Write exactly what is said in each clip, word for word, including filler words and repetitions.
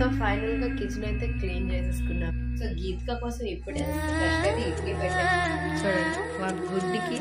So final గా kitchen అయితే clean చేసేసుకున్నాం. సో గీతిక కోసం ఇప్పుడే ఫస్ట్ అయితే ఇడ్లీ పెట్టాను చూడండి, వాళ్ళ గుడ్డికి.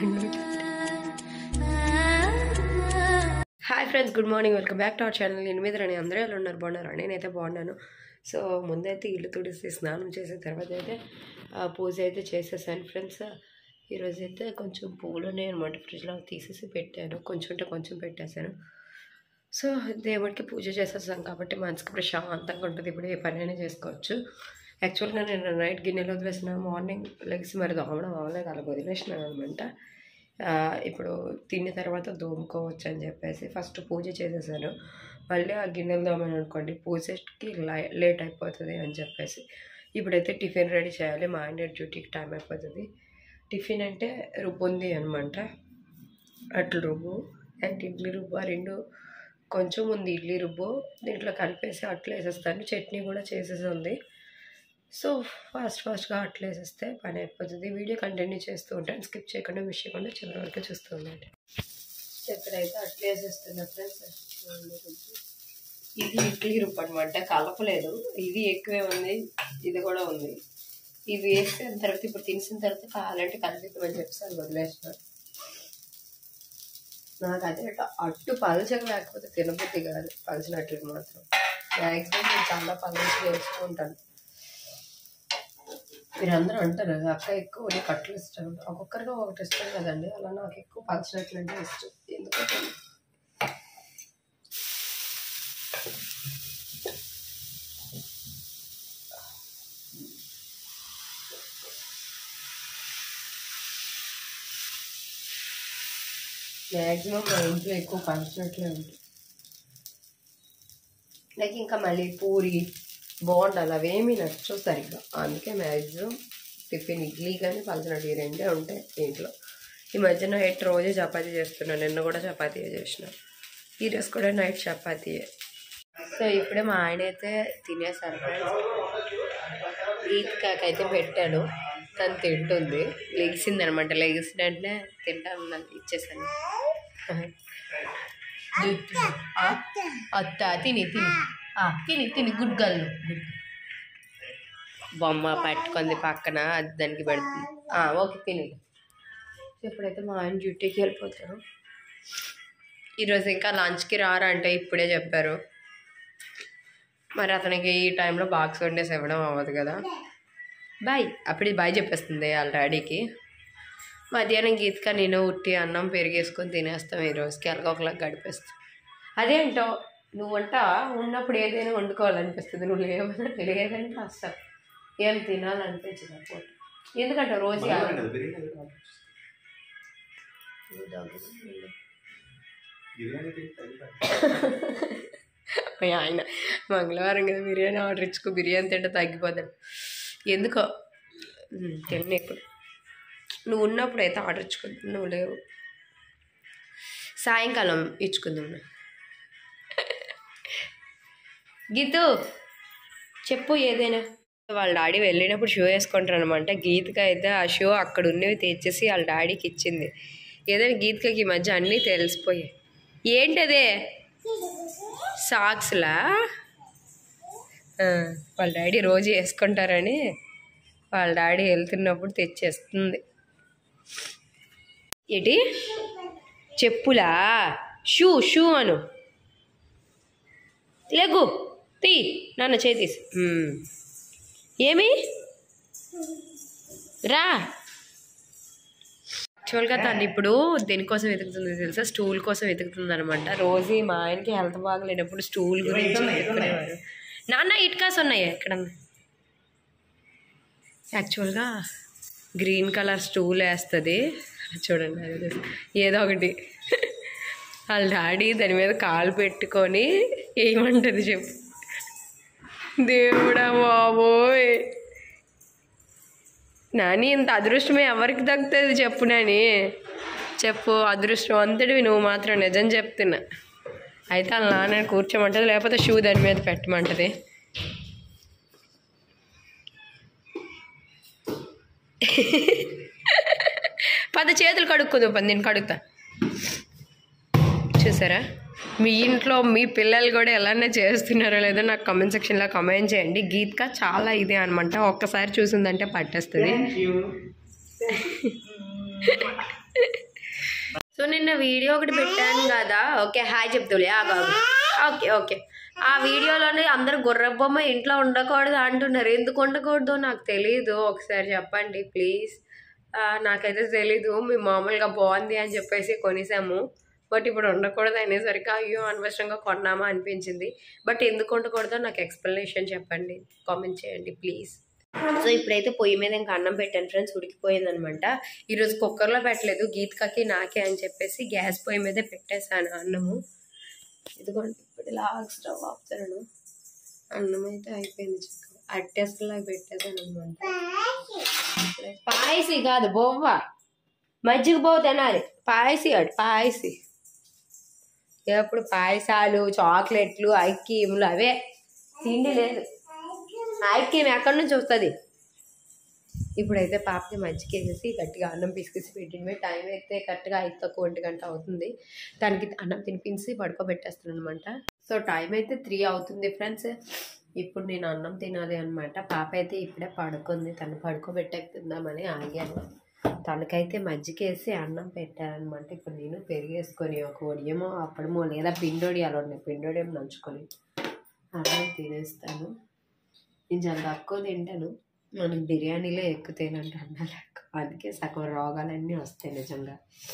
Hi friends, good morning, welcome back to our channel. నేను మీద రాని అందరూ ఎలా ఉన్నారు, బాగున్నారు? నేనైతే బాగున్నాను. సో ముందైతే ఇల్లు తుడిసి స్నానం చేసిన తర్వాత అయితే పూజ అయితే చేసేసాను ఫ్రెండ్స్. ఈరోజు అయితే కొంచెం పూలు ఉన్నాయి అనమాట, ఫ్రిడ్జ్లో తీసేసి పెట్టాను, కొంచెం ఉంటే కొంచెం పెట్టేశాను. సో దేవుడికి పూజ చేసేసాం కాబట్టి మనసుకి ప్రశాంతంగా ఉంటుంది. ఇప్పుడు ఏ పనైనా చేసుకోవచ్చు. యాక్చువల్గా నేను నైట్ గిన్నెలో వదిలేసిన, మార్నింగ్ లెగ్స్ మరి దోమడం అవ్వలేదు, అలా వదిలేసినాను అనమాట. ఇప్పుడు తిన్న తర్వాత దోముకోవచ్చు అని చెప్పేసి ఫస్ట్ పూజ చేసేసాను. మళ్ళీ ఆ గిన్నెలు దోమని అనుకోండి, పూజకి లేట్ అయిపోతుంది అని చెప్పేసి ఇప్పుడైతే టిఫిన్ రెడీ చేయాలి. మా ఆయన డ్యూటీకి టైం అయిపోతుంది. టిఫిన్ అంటే రుబ్బు ఉంది అనమాట, అట్లు రుబ్బు అండ్ ఇడ్లీ రుబ్బు, ఆ రెండు కొంచెం ఉంది. ఇడ్లీ రుబ్బు దీంట్లో కలిపేసి అట్లు వేసేస్తాను. చట్నీ కూడా చేసేసి ఉంది. సో ఫాస్ట్ ఫాస్ట్గా అట్లు వేసేస్తే పని అయిపోతుంది. వీడియో కంటిన్యూ చేస్తూ ఉంటాను, స్కిప్ చేయకుండా మిస్ చేయకుండా చివరి వరకు చూస్తూ ఉండండి. ఇక్కడైతే అట్లు వేసేస్తున్నా ఫ్రెండ్స్. ఇది ఇడ్లీ రుబ్బు అనమాట, కలపలేదు. ఇది ఎక్కువే ఉంది, ఇది కూడా ఉంది. ఇవి వేసిన తర్వాత ఇప్పుడు తినేసిన తర్వాత కావాలంటే కలిపిద్దామని చెప్పేసి వదిలేసిన. నాకు అదే అట్టు పలచగా లేకపోతే తినబుద్ధి కాదు, పలచినట్లు మాత్రం. మ్యాక్సిమం నేను చాలా పలచగా వేస్తూ ఉంటాను. మీరందరూ అంటారు అక్క ఎక్కువ నీకు అట్లు ఇష్టం, ఒక్కొక్కరిగా ఒకటి ఇష్టం కదండి. అలా నాకు ఎక్కువ పలచినట్లు అంటే ఇష్టం. ఎందుకంటే మ్యాక్సిమం మా ఇంట్లో ఎక్కువ పలచినట్లే ఉంటుంది. లైక్ ఇంకా మళ్ళీ పూరి బాగుండాలి, అవేమీ నచ్చవు సరిగ్గా. అందుకే మ్యాక్సిమం టిఫిన్ ఇడ్లీ కానీ పలచినట్టు ఈ రెండే ఉంటాయి ఇంట్లో. ఈ మధ్యన నైట్ రోజే చపాతీ చేస్తున్నాను. నిన్న కూడా చపాతీయే చేసిన, ఈరోజు కూడా నైట్ చపాతీయే. సో ఇప్పుడే మా ఆయన అయితే తినేసారు. ఈత్కాక అయితే పెట్టాను, తను తింటుంది. లెగిసింది అనమాట, లెగిసిన వెంటనే తింటాను ఇచ్చేసాను. అత్త తిని తిని తిని తిని గుడ్ గర్ల్. గుడ్ బొమ్మ పట్టుకుంది పక్కన, అది దానికి పెడుతుంది. ఓకే తిని. ఎప్పుడైతే మా ఆయన డ్యూటీకి వెళ్ళిపోతారు. ఈరోజు ఇంకా లంచ్కి రారా అంటే ఇప్పుడే చెప్పారు. మరి అతనికి ఈ టైంలో బాక్స్ వండేసి ఇవ్వడం అవ్వదు కదా. బాయ్ అప్పుడు బాయ్ చెప్పేస్తుంది వాళ్ళ డాడీకి. మధ్యాహ్నం గీతక నేను ఉట్టి అన్నం పెరిగేసుకొని తినేస్తాం. ఈ రోజుకి ఎలాగోకలాగా గడిపేస్తాం. అదేంటో నువ్వు వంట ఉన్నప్పుడు ఏదైనా వండుకోవాలనిపిస్తుంది, నువ్వు లేవ లేదని కష్టం, ఏం తినాలనిపించదు. ఎందుకంటే రోజు ఆయన మంగళవారం కదా బిర్యానీ ఆర్డర్ ఇచ్చుకో, బిర్యానీ తింటే తగ్గిపోతాడు. ఎందుకో తిన్న ఇప్పుడు. నువ్వు ఉన్నప్పుడు అయితే ఆర్డర్ ఇచ్చుకుందాం, నువ్వు లేవు. సాయంకాలం ఇచ్చుకుందాం. గీతు చెప్పు ఏదైనా. వాళ్ళ డాడీ వెళ్ళినప్పుడు షూ వేసుకుంటారు అనమాట. గీతిక అయితే ఆ షూ అక్కడ ఉన్నవి తెచ్చేసి వాళ్ళ డాడీకి ఇచ్చింది. ఏదైనా గీతికకి ఈ మధ్య అన్నీ తెలిసిపోయాయి. ఏంటదే సాక్స్లా వాళ్ళ డాడీ రోజు వేసుకుంటారని వాళ్ళ డాడీ వెళ్తున్నప్పుడు తెచ్చేస్తుంది. ఏంటి చెప్పులా? షూ షూ అను. లేగు తీ నాన్న చేతీసి. ఏమి రా. యాక్చువల్గా తను ఇప్పుడు దేనికోసం వెతుకుతుంది తెలుసా? స్టూల్ కోసం వెతుకుతుంది అనమాట. రోజు మా ఆయనకి హెల్త్ బాగలేనప్పుడు స్టూల్ గురించి వెతుకునేవారు. నాన్న ఇటుకాస్ ఉన్నాయి ఎక్కడ? యాక్చువల్గా గ్రీన్ కలర్ స్టూల్ వేస్తుంది చూడండి, అది ఏదో ఒకటి. వాళ్ళ డాడీ దాని మీద కాలు పెట్టుకొని ఏమంటుంది చెప్పు. దేవుడా బాబోయ్, నాని ఇంత అదృష్టమే ఎవరికి దక్కుతుంది చెప్పు నాని, చెప్పు. అదృష్టం అంతటివి నువ్వు మాత్రం, నిజం చెప్తున్నా. అయితే వాళ్ళ నాన్న కూర్చోమంటుంది, లేకపోతే షూ దాని మీద పెట్టమంటుంది. పది చేతులు కడుక్కుందు, పది నేను కడుగుతా. చూసారా మీ ఇంట్లో మీ పిల్లలు కూడా ఎలానే చేస్తున్నారో లేదో నాకు కామెంట్ సెక్షన్లో కామెంట్ చేయండి. గీత్క చాలా ఇదే అనమాట, ఒక్కసారి చూసిందంటే పట్టేస్తుంది. సో నిన్న వీడియో ఒకటి పెట్టాను కదా, ఓకే హాయ్ చెప్తులే ఆ బాబు. ఓకే ఓకే ఆ వీడియోలోనే అందరు గుర్రబొమ్మ ఇంట్లో ఉండకూడదు అంటున్నారు. ఎందుకు ఉండకూడదో నాకు తెలీదు, ఒకసారి చెప్పండి ప్లీజ్. నాకైతే తెలీదు, మేము మామూలుగా బాగుంది అని చెప్పేసి కొనేసాము. బట్ ఇప్పుడు ఉండకూడదు అనేసరికి అయ్యో అనవసరంగా కొన్నామా అనిపించింది. బట్ ఎందుకు ఉండకూడదో నాకు ఎక్స్ప్లెనేషన్ చెప్పండి, కామెంట్ చేయండి ప్లీజ్. సో ఇప్పుడైతే పొయ్యి మీద ఇంకా అన్నం పెట్టాను ఫ్రెండ్స్, ఉడికిపోయింది అనమాట. ఈరోజు కుక్కర్లో పెట్టలేదు, గీత్కకి నాకే అని చెప్పేసి గ్యాస్ పొయ్యి మీదే పెట్టేశాను అన్నము. ఇదిగోండి ఇప్పుడు లాగ్ స్టవ్ ఆపుతాను. అన్నం అయితే అయిపోయింది, చక్కగా అట్టేసుకులాగా పెట్టేశాను అనమాట. పాయసి కాదు బొవ్వ, మజ్జిగ బొవ్వ తినాలి. పాయసి అడు పాయసి, ఎప్పుడు పాయసాలు చాక్లెట్లు ఐక్యములు అవే, తిండి లేదు. ఐక్యం ఎక్కడి నుంచి వస్తుంది? ఇప్పుడైతే పాపకి మజ్జిగ వేసేసి గట్టిగా అన్నం పిసికేసి పెట్టింది. టైం అయితే కరెక్ట్గా ఐదు తక్కువ ఒంటి గంట అవుతుంది. దానికి అన్నం తినిపించి పడుకోబెట్టేస్తాను అనమాట. సో టైం అయితే త్రీ అవుతుంది ఫ్రెండ్స్. ఇప్పుడు నేను అన్నం తినాలి అనమాట. పాప అయితే ఇప్పుడే పడుకుంది, తను పడుకోబెట్టేద్దామని ఆగాను. తనకైతే మజ్జిగ వేసి అన్నం పెట్టారనమాట. ఇప్పుడు నేను పెరిగేసుకొని ఒక వడియమో అప్పడమో లేదా పిండొడియాలు ఉన్నాయి, పిండొడియం నంచుకొని అన్నం తినేస్తాను. నేను చాలా తక్కువ తింటాను, మనకి బిర్యానీలో ఎక్కువ తినంటే అన్నాను, అందుకే సగం రోగాలన్నీ వస్తాయి నిజంగా.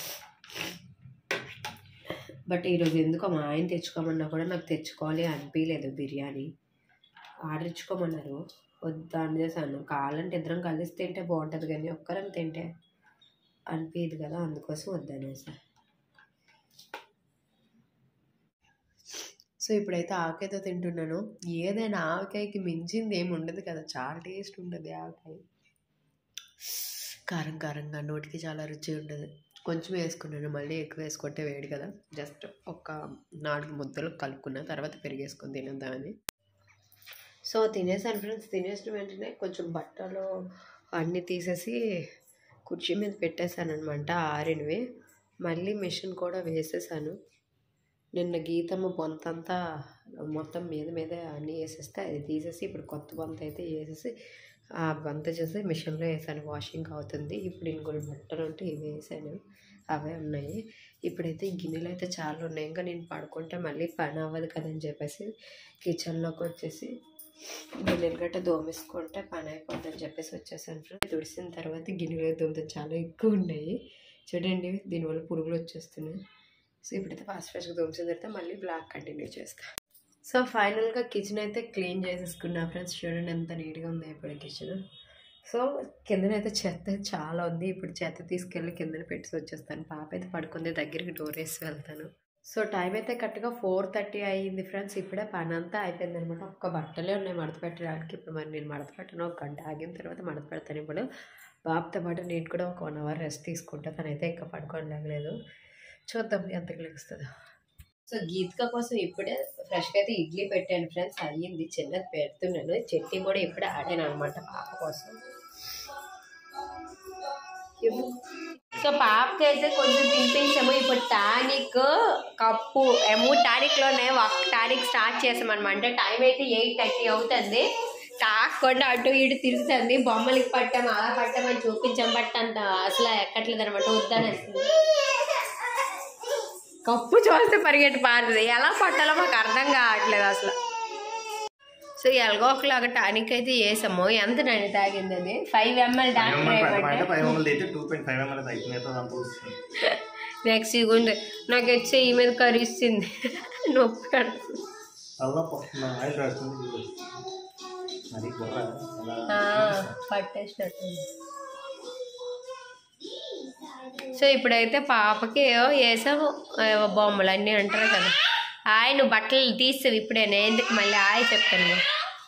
బట్ ఈరోజు ఎందుకో మా ఆయన తెచ్చుకోమన్నా కూడా నాకు తెచ్చుకోవాలి అనిపించలేదు. బిర్యానీ ఆర్డర్ ఇచ్చుకోమన్నారు, వద్దా అనేసాను. కావాలంటే ఇద్దరం కలిసి తింటే బాగుంటుంది కానీ ఒక్కరం తింటే అనిపించదు కదా, అందుకోసం వద్దనేసా. సో ఇప్పుడైతే ఆవకాయతో తింటున్నాను. ఏదైనా ఆవకాయకి మించింది ఏమి ఉండదు కదా, చాలా టేస్ట్ ఉంటుంది ఆవకాయ. కారం కారంగా నోటికి చాలా రుచి ఉంటుంది. కొంచెం వేసుకున్నాను, మళ్ళీ ఎక్కువ వేసుకుంటే వేడి కదా, జస్ట్ ఒక నాలుగు ముద్దలు కలుపుకున్న తర్వాత పెరిగేసుకొని తినేద్దామని. సో తినేసాను ఫ్రెండ్స్. తినేసిన వెంటనే కొంచెం బట్టలు అన్నీ తీసేసి కుర్చీ మీద పెట్టేశాను అనమాట, ఆరినవి. మళ్ళీ మిషన్ కూడా వేసేసాను. నిన్న గీతమ్మ బొంతంతా మొత్తం మీద మీద అన్నీ వేసేస్తే అది తీసేసి ఇప్పుడు కొత్త బొంత అయితే వేసేసి ఆ బొంత చేసి మిషన్లో వేసాను, వాషింగ్ అవుతుంది. ఇప్పుడు ఇంకొన్ని బట్టలు ఉంటే ఇవి వేసాను, అవే ఉన్నాయి. ఇప్పుడైతే గిన్నెలు అయితే చాలా ఉన్నాయి, ఇంకా నేను పడుకుంటే మళ్ళీ పని అవ్వదు కదని చెప్పేసి కిచెన్లోకి వచ్చేసి గిన్నెలు గట్ట దోమేసుకుంటే పని అయిపోద్దని చెప్పేసి వచ్చేసాను ఫ్రెండ్స్. తుడిసిన తర్వాత గిన్నెలు దోమతో చాలా ఎక్కువ ఉన్నాయి చూడండి, దీనివల్ల పురుగులు వచ్చేస్తున్నాయి. సో ఇప్పుడైతే ఫాస్ట్ ఫాస్ట్గా దోమసిన తర్వాత మళ్ళీ బ్లాక్ కంటిన్యూ చేస్తాను. సో ఫైనల్గా కిచెన్ అయితే క్లీన్ చేసేసుకున్నా ఫ్రెండ్స్. చూడండి ఎంత నీట్గా ఉంది ఇప్పుడు కిచెన్. సో కిందనైతే చెత్త చాలా ఉంది, ఇప్పుడు చెత్త తీసుకెళ్ళి కిందన పెట్టి వచ్చేస్తాను. పాప అయితే పడుకుంది, దగ్గరికి డోర్ వేసి వెళ్తాను. సో టైం అయితే కరెక్ట్గా ఫోర్ థర్టీ అయ్యింది ఫ్రెండ్స్. ఇప్పుడే పని అంతా అయిపోయింది అనమాట. ఒక్క బట్టలే ఉన్నాయి మడత పెట్టడానికి. ఇప్పుడు మరి నేను మడత పెట్టను, ఒక గంట ఆగిన తర్వాత మడత పెడతాను. ఇప్పుడు బాబుతో పాటు నేను కూడా ఒక వన్ అవర్ రెస్ట్ తీసుకుంటా. తనైతే ఇంకా పడుకొని లేగలేదు, చూద్దాం ఎంతకు లెగుస్తుందో. సో గీతిక కోసం ఇప్పుడే ఫ్రెష్గా అయితే ఇడ్లీ పెట్టాను ఫ్రెండ్స్, అయ్యింది. చిన్నది పెడుతున్నాను, చట్నీ కూడా ఇప్పుడే ఆడాను అనమాట పాప కోసం. సో పాపకి అయితే కొంచెం తినిపించాము. ఇప్పుడు టానిక్ కప్పు ఏమో టానిక్లోనే ఒక టానిక్ స్టార్ట్ చేసామన్నమాట. టైం అయితే ఎయిట్ థర్టీ అవుతుంది. తాకుండా అటు ఇటు తిరుగుతుంది. బొమ్మలకి పట్టాము, అలా పట్టామని చూపించాం, బట్ అంత అసలు ఎక్కట్లేదు అనమాట, వద్దని వస్తుంది. కప్పు చూస్తే పరిగెట్టి పారుతుంది, ఎలా పట్టాలో మాకు అర్థం కావట్లేదు అసలు. సో ఎలాగో ఒకలాగా టానిక్ అయితే వేసాము. ఎంత నన్ను తాగింది అది? ఫైవ్ ఎంఎల్ డాక్టర్ నెక్స్ట్ ఇగుంది నాకు వచ్చి ఈ మీద కరిస్తుంది, నొప్పి పట్టేసినట్టు. సో ఇప్పుడైతే పాపకి వేసాము బొమ్మలు అన్నీ అంటారు కదా. ఆయన బట్టలు తీస్తావు ఇప్పుడేనే, ఎందుకు మళ్ళీ ఆయ చెప్తాను.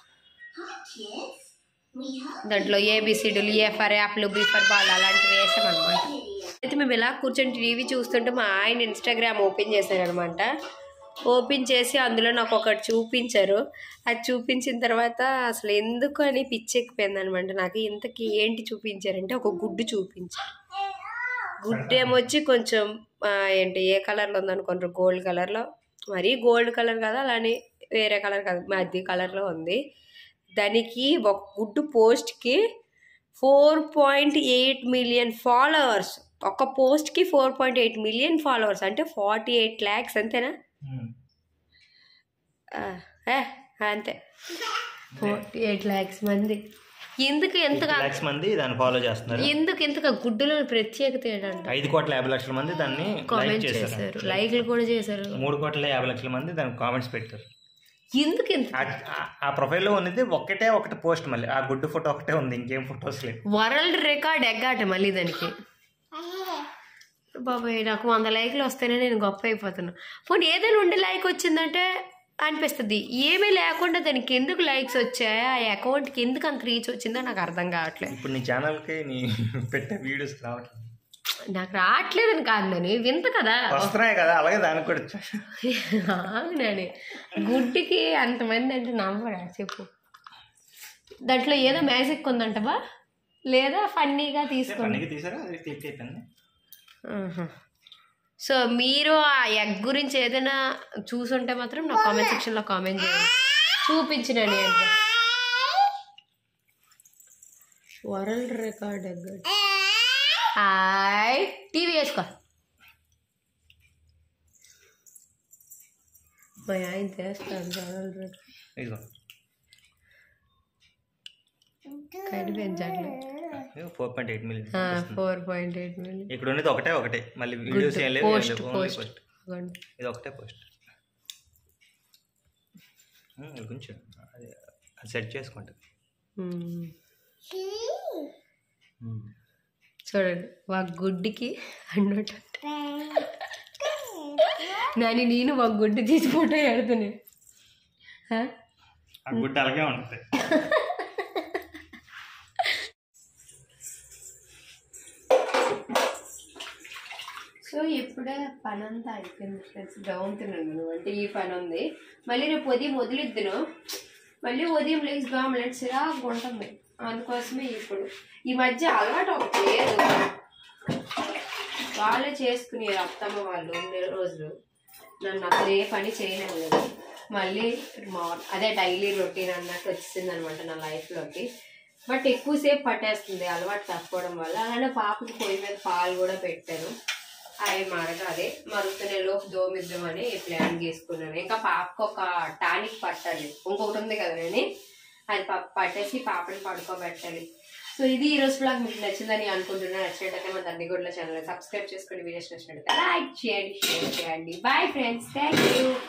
దాంట్లో ఏబిసిడీలు, ఏ ఫర్ యాప్లు, బి ఫర్ బాల్ అలాంటివి వేసామన్నమాట. అయితే మేము ఇలా కూర్చొని టీవీ చూస్తుంటే మా ఆయన ఇన్స్టాగ్రామ్ ఓపెన్ చేశారనమాట. ఓపెన్ చేసి అందులో నాకు ఒకటి చూపించారు. అది చూపించిన తర్వాత అసలు ఎందుకు అని పిచ్చెక్కిపోయింది అనమాట నాకు. ఇంతకీ ఏంటి చూపించారంటే ఒక గుడ్డు చూపించారు. గుడ్డు ఏమొచ్చి కొంచెం ఏంటి ఏ కలర్లో ఉందనుకుంటారు, గోల్డ్ కలర్లో మరీ గోల్డ్ కలర్ కదా, అలానే వేరే కలర్ కాదు, మధ్య కలర్లో ఉంది. దానికి ఒక గుడ్డు పోస్ట్కి four point eight million followers. ఒక పోస్ట్కి four point eight million followers అంటే ఫార్టీ ఎయిట్ ల్యాక్స్ అంతేనా? అంతే, ఫార్టీ ఎయిట్ ల్యాక్స్ మంది. ఎందుకు ఎంతగా మంది దాన్ని ఫాలో చేస్తున్నారు? ఎందుకు ఎంతగా గుడ్డులో ప్రత్యేకత ఏంటంటే ఐదు కోట్ల యాభై లక్షల మంది దాన్ని కామెంట్ చేశారు, లైక్లు కూడా చేశారు. మూడు కోట్ల యాభై లక్షల మంది దానికి కామెంట్స్ పెట్టారు. ఎందుకు ఎంత ఆ ప్రొఫైల్లో ఉన్నది ఒకటే ఒకటి పోస్ట్, మళ్ళీ ఆ గుడ్డు ఫోటో ఒకటే ఉంది, ఇంకేం ఫొటోస్ లేవు. వరల్డ్ రికార్డ్ ఎగ్గాట మళ్ళీ దానికి. బాబాయ్ నాకు వంద లైక్లు వస్తేనే నేను గొప్ప అయిపోతున్నా. పోనీ ఏదైనా ఉండి లైక్ వచ్చిందంటే అనిపిస్తుంది, ఏమీ లేకుండా దానికి ఎందుకు లైక్స్ వచ్చాయా, ఆ అకౌంట్కి ఎందుకు అంత రీచ్ వచ్చిందో నాకు అర్థం కావట్లేదు. ఇప్పుడు నీ ఛానల్కి నీ పెట్టే వీడియోస్ రావట్లేదు. నాకు రావట్లేదని కాదు, నేను వింత కదా, వస్తున్నాయి కదా, అలాగే దానికి కూడా నేను గుడ్డికి అంతమంది అంటే నమ్మరా చెప్పు. దాంట్లో ఏదో మ్యాజిక్ ఉందంటవా లేదా ఫన్నీగా తీసుకుని తీసారా? అది క్లిక్ అయిపోయింది. సో మీరు ఆ ఎగ్ గురించి ఏదైనా చూసుంటే మాత్రం నా కామెంట్ సెక్షన్లో కామెంట్ చేయండి, చూపించిన నేను. World record egg. Hi TV వేసుకో. మా ఆయన చేస్తాను వరల్డ్ రికార్డ్ కనిపించట్లేదు. Four point eight million four point eight million ఇక్కడ ఉన్నది ఒకటే ఒకటే, మళ్ళీ వీడియోస్ ఏం లేవు, ఇది ఒకటే పోస్ట్. కొంచెం అది సెట్ చేసుకుంటుంది. చూడండి ఒక గుడ్డికి అన్నట్టు నాని నేను ఒక గుడ్డి తీసి ఫోటో పెడుతున్నాను. ఆ గుడ్డ అలాగే ఉంటుంది. సో ఇప్పుడే పని అంతా అయిపోయింది ఫ్రెండ్స్, దోముతున్నాను అంటే ఈ పని ఉంది. మళ్ళీ రేపు ఉదయం వదిలిద్దును, మళ్ళీ ఉదయం లేచి ఆమ్లెట్స్ ఇలా ఉంటుంది, అందుకోసమే ఇప్పుడు ఈ మధ్య అలవాటు ఒకటి లేదు. వాళ్ళే చేసుకునేది అత్తమ్మ వాళ్ళు ఉండే రోజులు, నన్ను అసలు ఏ పని చేయలేదు. మళ్ళీ మా అదే డైలీ రొటీన్ అన్నట్టు వచ్చింది అనమాట నా లైఫ్లోకి. బట్ ఎక్కువసేపు పట్టేస్తుంది అలవాటు తప్పుకోవడం వల్ల. అలానే పాపకి పొయ్యి మీద పాలు కూడా పెట్టాను, అవి మరగాలి, మరుగుతున్న లోపు దోమిద్దామని ప్లాన్ చేసుకున్నాను. ఇంకా పాపకు ఒక టానిక్ పట్టాలి, ఇంకొకటి ఉంది కదా నేను, అది పట్టేసి పాపని పడుకోబెట్టాలి. సో ఇది ఈ రోజు బ్లాగ్ మీకు నచ్చిందని అనుకుంటున్నాను. నచ్చినట్టయితే మన దండిగొడ్ల ఛానల్ సబ్స్క్రైబ్ చేసుకోండి, వీడియోస్ నచ్చినట్టయితే లైక్ చేయండి, షేర్ చేయండి. Bye friends, thank you.